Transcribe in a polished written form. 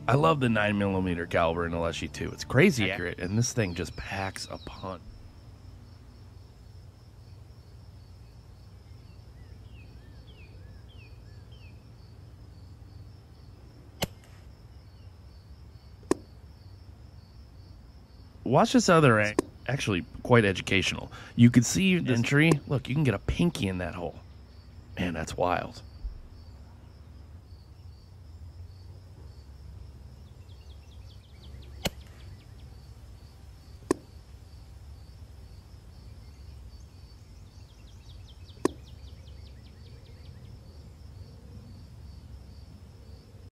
I love the 9mm caliber in the Leshiy too. It's crazy accurate, and this thing just packs a punch. Watch this other angle. Actually, quite educational. You can see the entry. Look, you can get a pinky in that hole. Man, that's wild.